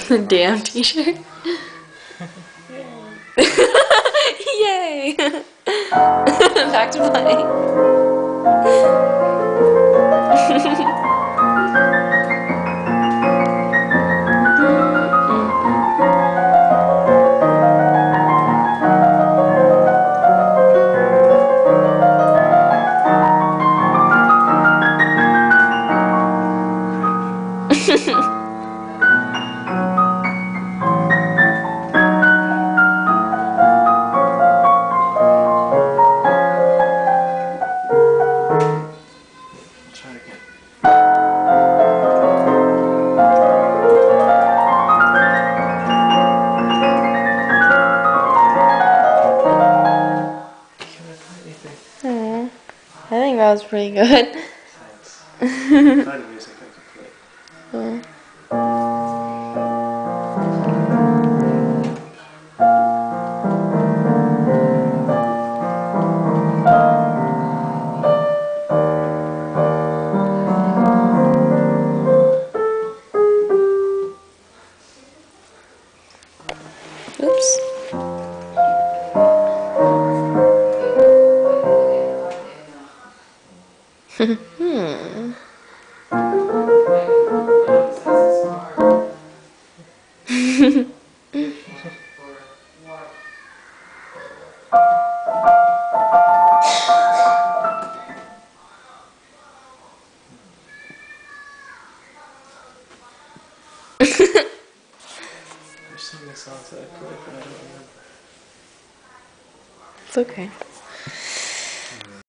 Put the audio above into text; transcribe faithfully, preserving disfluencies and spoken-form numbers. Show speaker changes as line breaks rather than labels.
Damn t-shirt. Yay! Back to play.
Try it again.
Aww. I think that was pretty good.
Thanks. Kind of music I could play.
Yeah. Oops. hmm.
There's so many songs that I played, but I don't remember.
It's okay.